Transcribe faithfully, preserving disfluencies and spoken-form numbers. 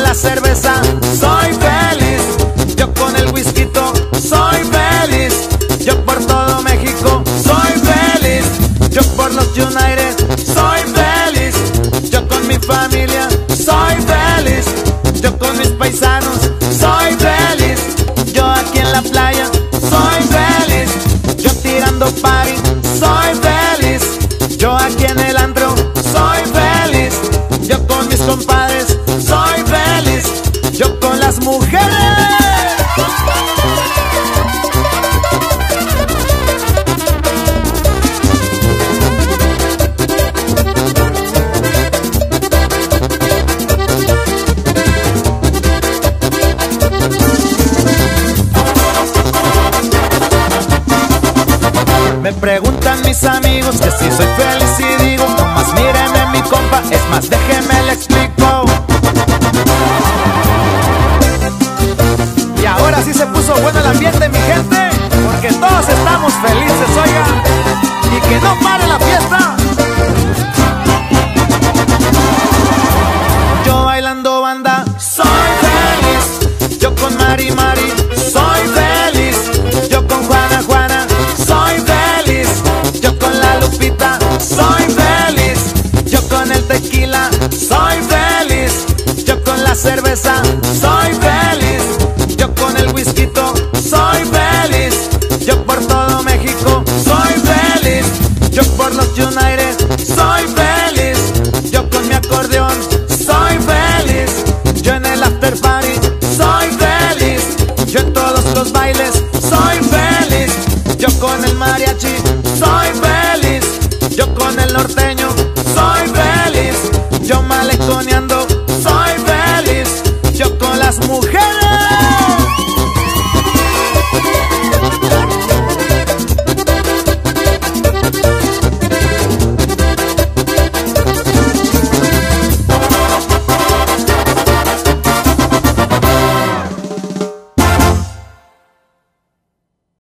la cerveza soy feliz, yo con el whisky soy feliz, yo por todo México soy feliz, yo por los United soy feliz, yo con mi familia soy feliz, yo con mis paisanos soy feliz, yo aquí en la playa soy feliz, yo tirando party soy feliz, yo aquí en el antro soy feliz, yo con mis compadres soy feliz, yo con las mujeres. Me preguntan mis amigos que si soy feliz y digo, nomás míreme mi compa, es más, déjeme le explico. Y ahora sí se puso bueno el ambiente, mi gente, porque todos estamos felices, oiga, y que no pare la fiesta. Yo bailando banda soy feliz, yo con Mari Mari soy feliz, yo con Juana Juana soy feliz, yo con la Lupita soy feliz, yo con el tequila soy feliz, yo con la cerveza soy feliz, yo con el whisky soy feliz, yo por todo México soy feliz, yo por los United soy feliz, yo con mi acordeón soy feliz, yo en el after party soy feliz, yo en todos los bailes soy feliz, yo con el mariachi soy feliz, yo con el norteño